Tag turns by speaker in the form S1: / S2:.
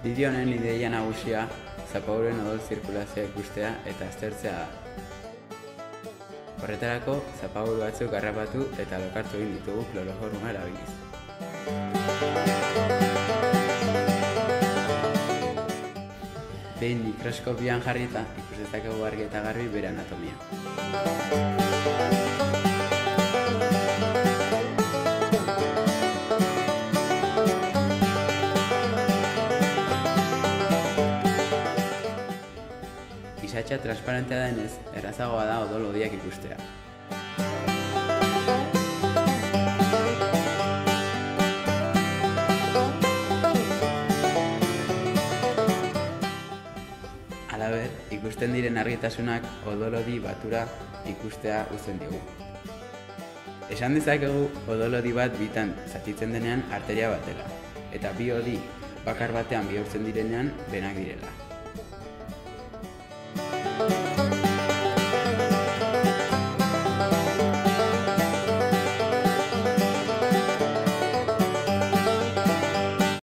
S1: Bideo honen ideia nagusia zapauren odol zirkulazioa ikustea eta aztertzea da. Horretarako, zapaur batzuk harrapatu eta lokartu egin ditugu kloroformoa erabiliz. Behin mikroskopian jarrita, ikus dezakegu argi eta garbi bere anatomia. Isatsa transparentea denez, errazagoa da odol hodiak ikustea. Halaber, ikusten diren argitasunak odol hodi batura ikustea uzten digu. Esan dezakegu odol hodi bat bitan zatitzen denean arteria bat dela, eta bi hodi bakar batean bihurtzen direnean benak direla.